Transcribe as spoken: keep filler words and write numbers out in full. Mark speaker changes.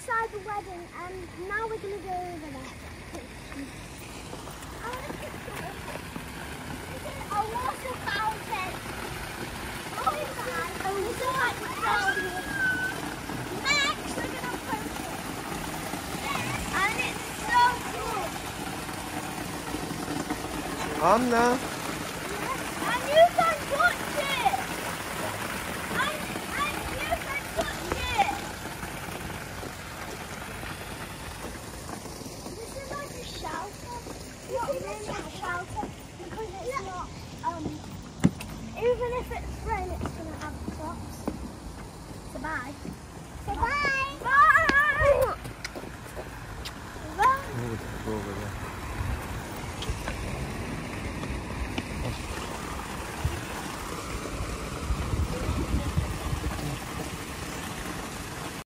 Speaker 1: inside the wedding, and now we're going to go over there. I want to picture it. This is a water fountain. Oh, it's nice. Oh, it's like the fountain. Next, we're going to approach it. And it's so good.
Speaker 2: On now.
Speaker 1: And you can touch it. And, and you can touch it. This is like a shelter. Not really a shelter because it's not. Um, even if it's rain, it's gonna have props. So bye. So bye. Bye. Bye.
Speaker 2: Oh, over there.